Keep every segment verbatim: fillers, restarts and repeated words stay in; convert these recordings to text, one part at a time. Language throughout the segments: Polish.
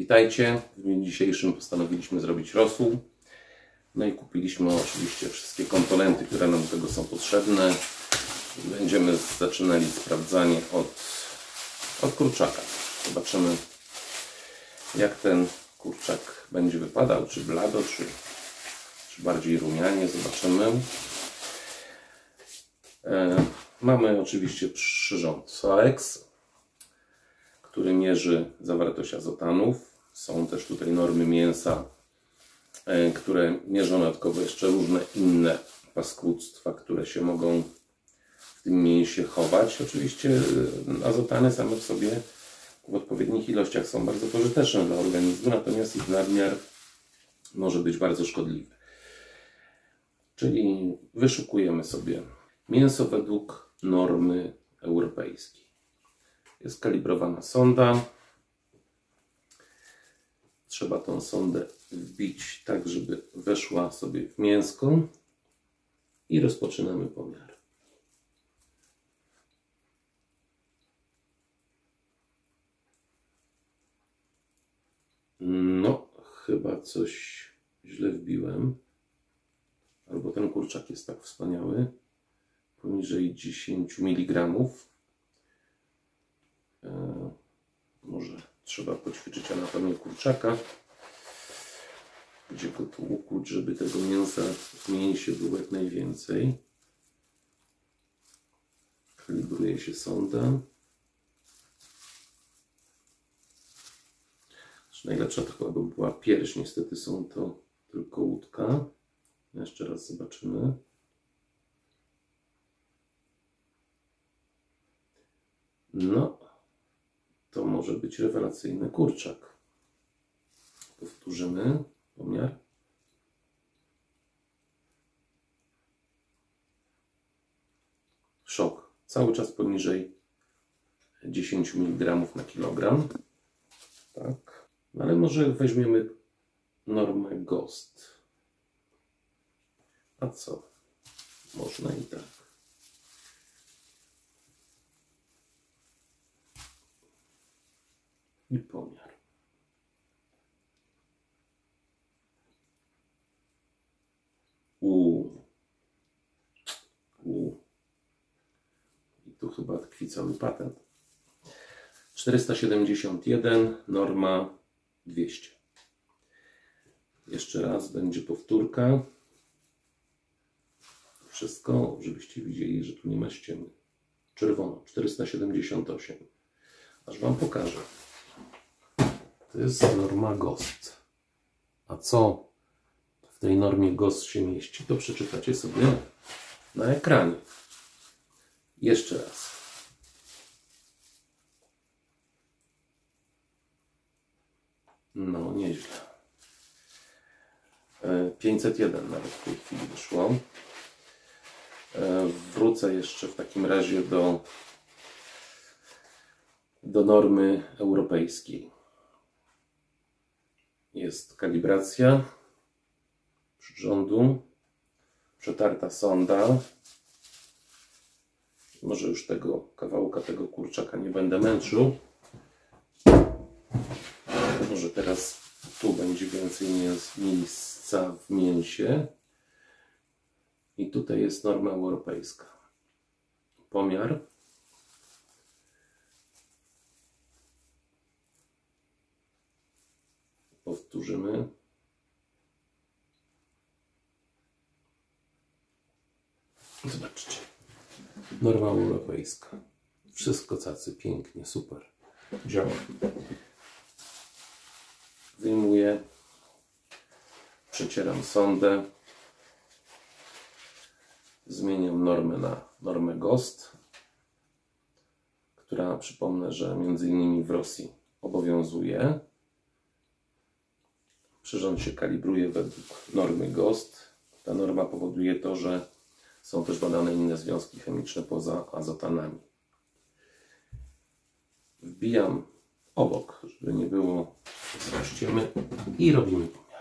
Witajcie. W dniu dzisiejszym postanowiliśmy zrobić rosół. No i kupiliśmy oczywiście wszystkie komponenty, które nam do tego są potrzebne. Będziemy zaczynali sprawdzanie od, od kurczaka. Zobaczymy, jak ten kurczak będzie wypadał, czy blado, czy, czy bardziej rumianie. Zobaczymy. E, mamy oczywiście przyrząd Soex, który mierzy zawartość azotanów. Są też tutaj normy mięsa, e, które mierzą dodatkowo jeszcze różne inne paskudztwa, które się mogą w tym mięsie chować. Oczywiście azotany same w sobie w odpowiednich ilościach są bardzo pożyteczne dla organizmu, natomiast ich nadmiar może być bardzo szkodliwy. Czyli wyszukujemy sobie mięso według normy europejskiej. Jest kalibrowana sonda. Trzeba tą sondę wbić tak, żeby weszła sobie w mięsko i rozpoczynamy pomiar. No, chyba coś źle wbiłem. Albo ten kurczak jest tak wspaniały. Poniżej dziesięć miligramów. Eee, może trzeba poćwiczyć anatomię kurczaka. Gdzie go tu ukuć, żeby tego mięsa w mięsie było jak najwięcej. Kalibruje się sonda. Najlepsza to chyba by była pierś. Niestety są to tylko łódka. Jeszcze raz zobaczymy. No, to może być rewelacyjny kurczak. Powtórzymy pomiar. Szok. Cały czas poniżej dziesięć miligramów na kilogram. Tak. No ale może weźmiemy normę GOST. A co? Można i tak. I pomiar. Uuu. Uuu. I tu chyba tkwi cały patent. czterysta siedemdziesiąt jeden, norma dwieście. Jeszcze raz będzie powtórka. Wszystko, żebyście widzieli, że tu nie ma ściemy. Czerwono, czterysta siedemdziesiąt osiem. Aż Wam pokażę. To jest norma GOST. A co w tej normie GOST się mieści, to przeczytacie sobie na ekranie. Jeszcze raz. No, nieźle. pięćset jeden nawet w tej chwili wyszło. Wrócę jeszcze w takim razie do, do normy europejskiej. Jest kalibracja przyrządu, przetarta sonda. Może już tego kawałka, tego kurczaka nie będę męczył. Może teraz tu będzie więcej miejsca w mięsie. I tutaj jest norma europejska. Pomiar. Powtórzymy. Zobaczcie. Norma europejska. Wszystko cacy, pięknie, super. Działa. Wyjmuję. Przecieram sondę. Zmieniam normę na normę GOST, która, przypomnę, że między innymi w Rosji obowiązuje. Przyrząd się kalibruje według normy GOST. Ta norma powoduje to, że są też badane inne związki chemiczne poza azotanami. Wbijam obok, żeby nie było ściemy i robimy pomiar.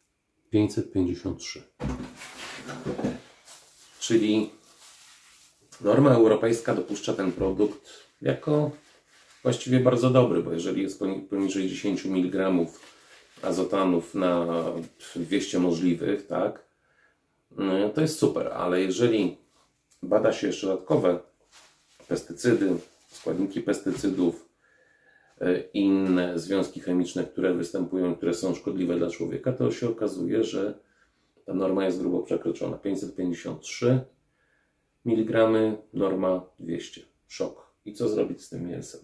pięćset pięćdziesiąt trzy. Czyli Norma europejska dopuszcza ten produkt jako właściwie bardzo dobry, bo jeżeli jest poniżej dziesięć miligramów azotanów na dwieście możliwych, tak, to jest super, ale jeżeli bada się jeszcze dodatkowe pestycydy, składniki pestycydów, inne związki chemiczne, które występują, które są szkodliwe dla człowieka, to się okazuje, że ta norma jest grubo przekroczona. pięćset pięćdziesiąt trzy miligramy, norma dwieście. Szok. I co zrobić z tym mięsem?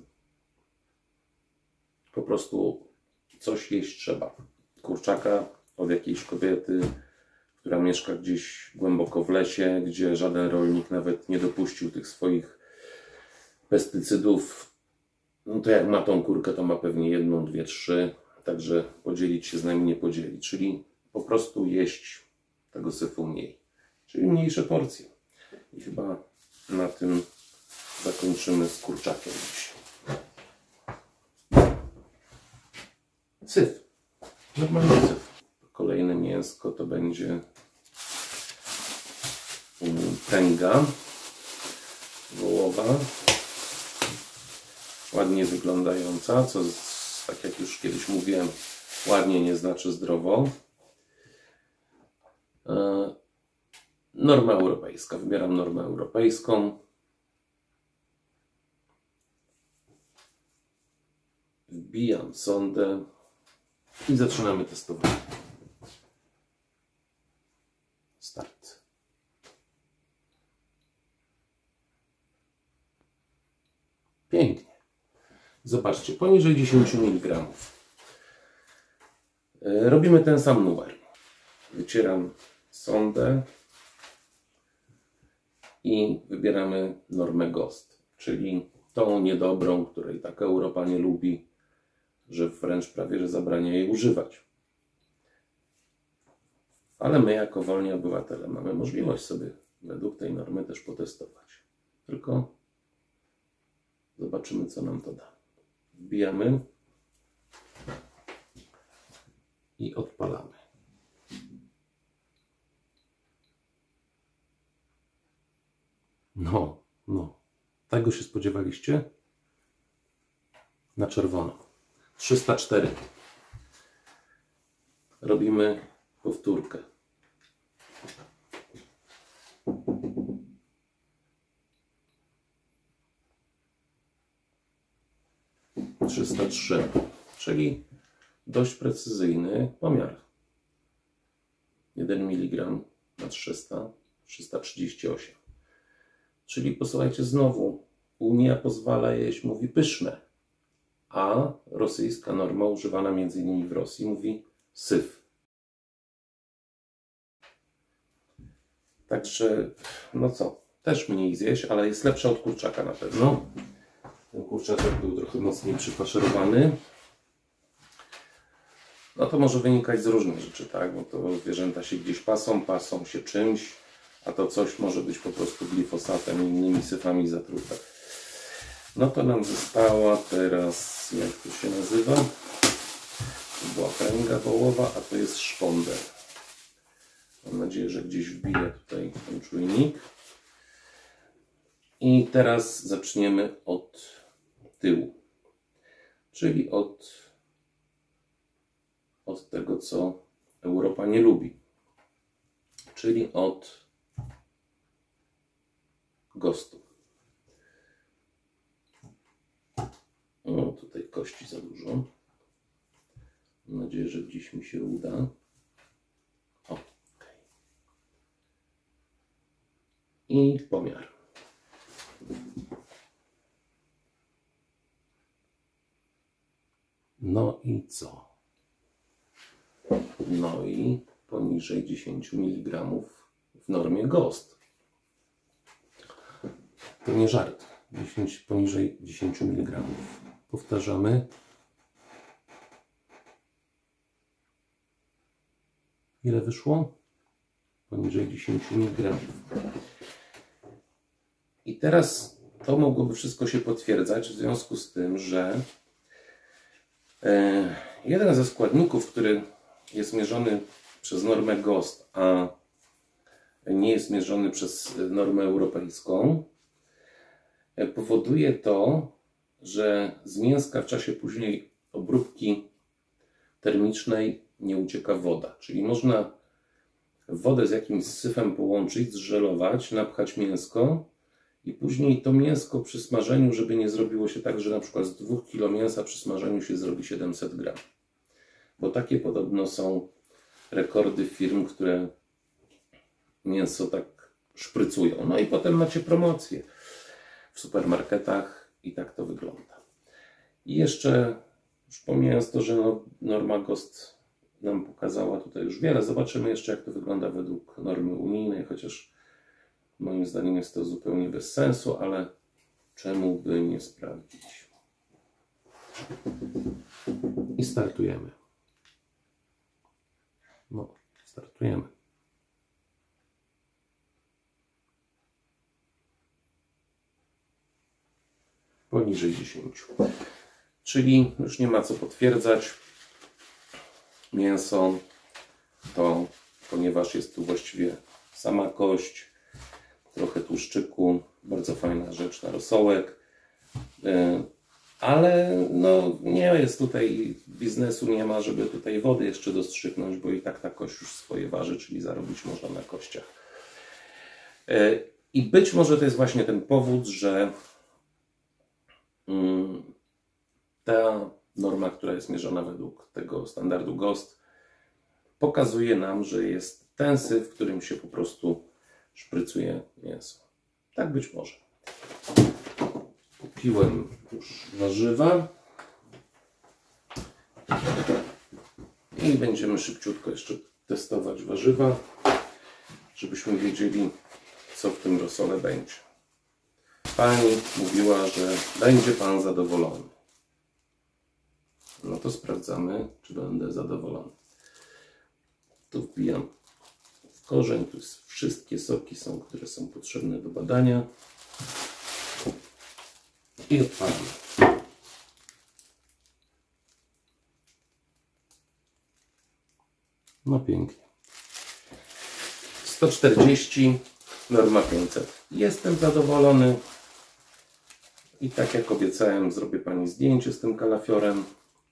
Po prostu coś jeść trzeba. Kurczaka od jakiejś kobiety, która mieszka gdzieś głęboko w lesie, gdzie żaden rolnik nawet nie dopuścił tych swoich pestycydów. No to jak ma tą kurkę, to ma pewnie jedną, dwie, trzy. Także podzielić się z nami nie podzieli. Czyli po prostu jeść tego syfu mniej. Czyli mniejsze porcje. I chyba na tym zakończymy z kurczakiem dziś. Syf. Normalny syf. Kolejne mięsko to będzie tęga wołowa. Ładnie wyglądająca, co tak jak już kiedyś mówiłem, ładnie nie znaczy zdrowo. Norma europejska. Wybieram normę europejską. Wbijam sondę i zaczynamy testowanie. Start. Pięknie. Zobaczcie, poniżej dziesięć miligramów. Robimy ten sam numer. Wycieram sondę i wybieramy normę GOST, czyli tą niedobrą, której tak Europa nie lubi, że wręcz prawie że zabrania jej używać. Ale my jako wolni obywatele mamy możliwość sobie według tej normy też potestować. Tylko zobaczymy, co nam to da. Wbijamy i odpalamy. No, no. Tego się spodziewaliście? Na czerwono. trzysta cztery. Robimy powtórkę. trzysta trzy, czyli dość precyzyjny pomiar. jeden miligram na trzysta, trzysta trzydzieści osiem. Czyli posłuchajcie, znowu Unia pozwala jeść, mówi pyszne, a rosyjska norma używana między innymi w Rosji mówi syf. Także, no co, też mniej zjeść, ale jest lepsza od kurczaka na pewno. Ten kurczaczek był trochę mocniej przyfaszerowany. No to może wynikać z różnych rzeczy, tak? Bo to zwierzęta się gdzieś pasą, pasą się czymś, a to coś może być po prostu glifosatem i innymi syfami zatrute. No to nam została teraz, jak to się nazywa? To była pręga wołowa, a to jest szponder. Mam nadzieję, że gdzieś wbiję tutaj ten czujnik. I teraz zaczniemy od tyłu, czyli od, od tego, co Europa nie lubi, czyli od gostu. O, tutaj kości za dużo. Mam nadzieję, że gdzieś mi się uda. O, okay. I pomiar. No i co? No i poniżej dziesięć miligramów w normie GOST. To nie żart. dziesięć, poniżej dziesięć miligramów. Powtarzamy. Ile wyszło? Poniżej dziesięć miligramów. I teraz to mogłoby wszystko się potwierdzać w związku z tym, że jeden ze składników, który jest mierzony przez normę GOST, a nie jest mierzony przez normę europejską, powoduje to, że z mięska w czasie później obróbki termicznej nie ucieka woda. Czyli można wodę z jakimś syfem połączyć, zżelować, napchać mięsko i później to mięsko przy smażeniu, żeby nie zrobiło się tak, że na przykład z dwóch kilo mięsa przy smażeniu się zrobi siedemset gram. Bo takie podobno są rekordy firm, które mięso tak szprycują. No i potem macie promocje w supermarketach i tak to wygląda. I jeszcze, już pomijając to, że no, Norma Ghost nam pokazała tutaj już wiele, zobaczymy jeszcze, jak to wygląda według normy unijnej, chociaż moim zdaniem jest to zupełnie bez sensu, ale czemu by nie sprawdzić? I startujemy. No, startujemy. Poniżej dziesięciu. Czyli już nie ma co potwierdzać. Mięso to, ponieważ jest tu właściwie sama kość, trochę tłuszczyku, bardzo fajna rzecz na rosołek, ale no nie jest tutaj biznesu, nie ma, żeby tutaj wody jeszcze dostrzyknąć, bo i tak ta kość już swoje waży, czyli zarobić można na kościach. I być może to jest właśnie ten powód, że ta norma, która jest mierzona według tego standardu Ghost, pokazuje nam, że jest ten syf, w którym się po prostu szprycuje mięso. Tak być może. Kupiłem już warzywa i będziemy szybciutko jeszcze testować warzywa, żebyśmy wiedzieli, co w tym rosole będzie. Pani mówiła, że będzie Pan zadowolony. No to sprawdzamy, czy będę zadowolony. Tu wbijam w korzeń, tu wszystkie soki są, które są potrzebne do badania. I odpalam. No pięknie. sto czterdzieści, norma pięćset. Jestem zadowolony. I tak jak obiecałem, zrobię Pani zdjęcie z tym kalafiorem.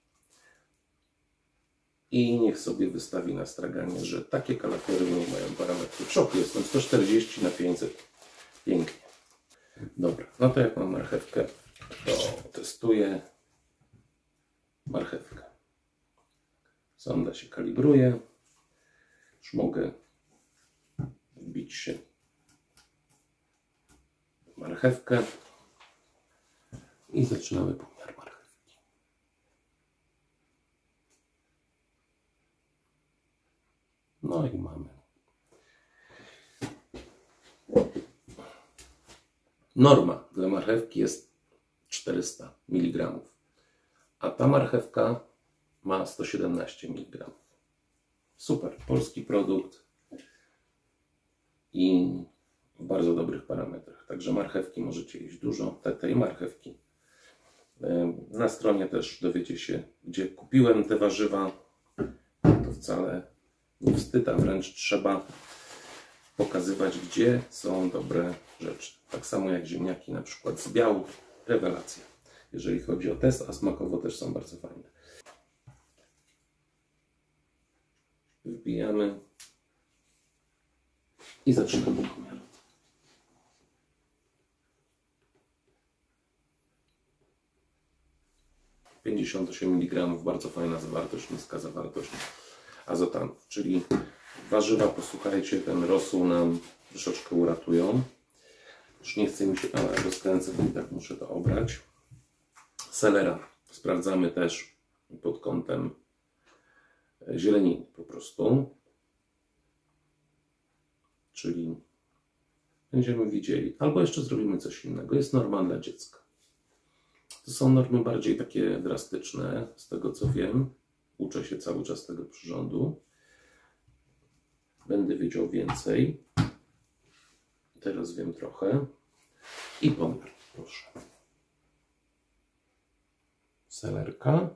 I niech sobie wystawi na straganie, że takie kalafiory nie mają parametry. W szoku jestem. sto czterdzieści na pięćset. Pięknie. Dobra, no to jak mam marchewkę, to testuję marchewkę. Sonda się kalibruje. Już mogę wbić się w marchewkę i zaczynamy pomiar marchewki. No i mamy. Norma dla marchewki jest czterysta miligramów, a ta marchewka ma sto siedemnaście miligramów. Super, polski produkt i w bardzo dobrych parametrach. Także marchewki możecie jeść dużo, te, tej marchewki. Na stronie też dowiecie się, gdzie kupiłem te warzywa. To wcale nie wstyd, a wręcz trzeba pokazywać, gdzie są dobre rzeczy. Tak samo jak ziemniaki na przykład z biału. Rewelacja. Jeżeli chodzi o test, a smakowo też są bardzo fajne. Wbijamy i zaczynamy pomiar. pięćdziesiąt osiem miligramów, bardzo fajna zawartość, niska zawartość azotanów, czyli warzywa, posłuchajcie, ten rosół nam troszeczkę uratują. Już nie chce mi się, ale rozkręcę, bo i tak muszę to obrać. Selera sprawdzamy też pod kątem zieleniny po prostu. Czyli będziemy widzieli. Albo jeszcze zrobimy coś innego. Jest norma dla dziecka. To są normy bardziej takie drastyczne, z tego co wiem. Uczę się cały czas tego przyrządu. Będę wiedział więcej. Teraz wiem trochę. I pomiar, proszę. Selerka.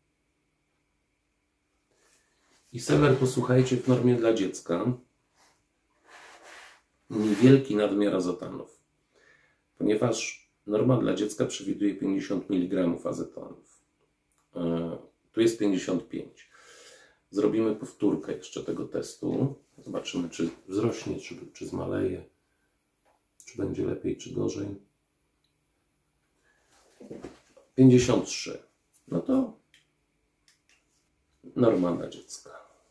I seler, posłuchajcie, w normie dla dziecka niewielki nadmiar azotanów. Ponieważ norma dla dziecka przewiduje pięćdziesiąt miligramów azetonów. Tu jest pięćdziesiąt pięć. Zrobimy powtórkę jeszcze tego testu. Zobaczymy, czy wzrośnie, czy, czy zmaleje, czy będzie lepiej, czy gorzej. pięćdziesiąt trzy. No to norma dla dziecka.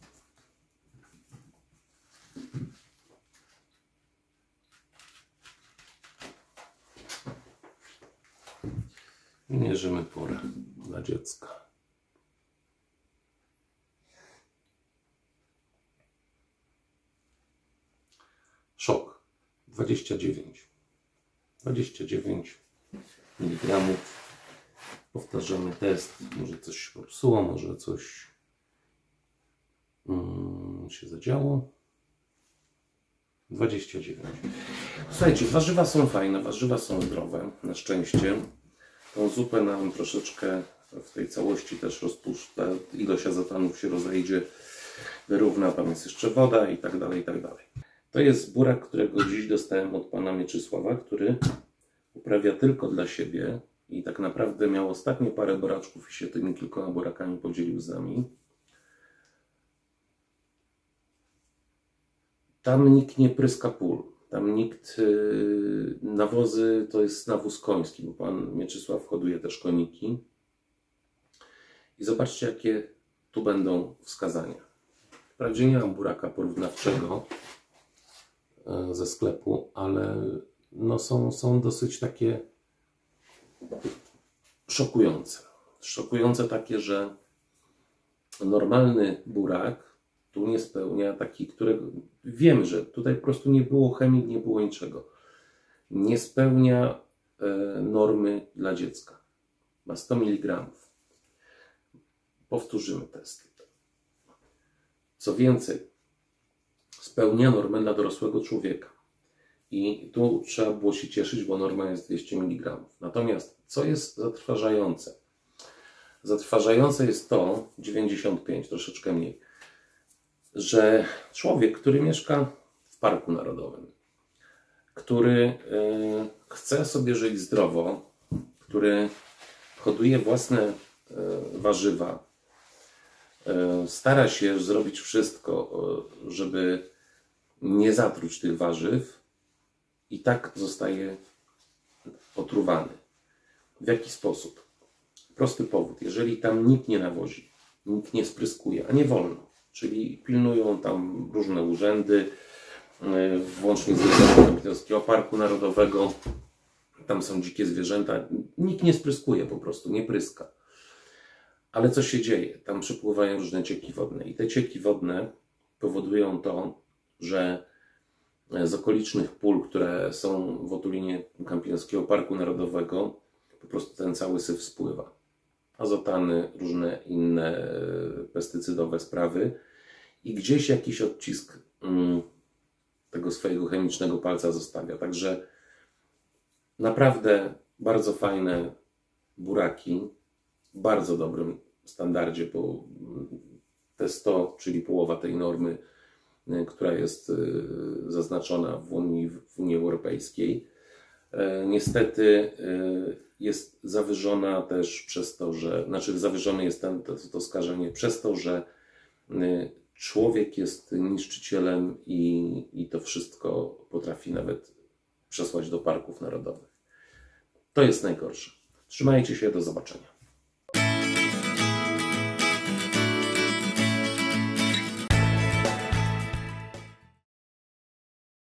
Mierzymy porę dla dziecka. Szok. dwadzieścia dziewięć. dwadzieścia dziewięć miligramów. Powtarzamy test. Może coś się popsuło, może coś um, się zadziało. dwadzieścia dziewięć. Słuchajcie, warzywa są fajne, warzywa są zdrowe, na szczęście. Tą zupę nam troszeczkę w tej całości też rozpuszcza, ilość azotanów się rozejdzie, wyrówna, tam jest jeszcze woda i tak dalej, i tak dalej. To jest burak, którego dziś dostałem od pana Mieczysława, który uprawia tylko dla siebie i tak naprawdę miał ostatnio parę buraczków i się tymi kilkoma burakami podzielił z nami. Tam nikt nie pryska pól. Tam nikt, yy, nawozy to jest nawóz koński, bo pan Mieczysław hoduje też koniki. I zobaczcie, jakie tu będą wskazania. Wprawdzie nie mam buraka porównawczego yy, ze sklepu, ale no są, są dosyć takie szokujące. Szokujące takie, że normalny burak tu nie spełnia taki, którego wiemy, że tutaj po prostu nie było chemii, nie było niczego. Nie spełnia e, normy dla dziecka. Ma sto miligramów. Powtórzymy testy. Co więcej, spełnia normę dla dorosłego człowieka. I tu trzeba było się cieszyć, bo norma jest dwieście miligramów. Natomiast co jest zatrważające? Zatrważające jest to, dziewięćdziesiąt pięć, troszeczkę mniej, że człowiek, który mieszka w Parku Narodowym, który y, chce sobie żyć zdrowo, który hoduje własne y, warzywa, y, stara się zrobić wszystko, y, żeby nie zatruć tych warzyw i tak zostaje otruwany. W jaki sposób? Prosty powód. Jeżeli tam nikt nie nawozi, nikt nie spryskuje, a nie wolno, czyli pilnują tam różne urzędy, włącznie z Urzędem Kapitańskiego Parku Narodowego. Tam są dzikie zwierzęta. Nikt nie spryskuje po prostu, nie pryska. Ale co się dzieje? Tam przypływają różne cieki wodne. I te cieki wodne powodują to, że z okolicznych pól, które są w otulinie Kępińskiego Parku Narodowego, po prostu ten cały syf spływa. Azotany, różne inne pestycydowe sprawy i gdzieś jakiś odcisk mm, tego swojego chemicznego palca zostawia. Także naprawdę bardzo fajne buraki, w bardzo dobrym standardzie, bo te sto, czyli połowa tej normy, która jest zaznaczona w Unii, w Unii Europejskiej, niestety jest zawyżona też przez to, że, znaczy zawyżone jest ten, to, to skażenie przez to, że człowiek jest niszczycielem i, i to wszystko potrafi nawet przesłać do parków narodowych. To jest najgorsze. Trzymajcie się, do zobaczenia.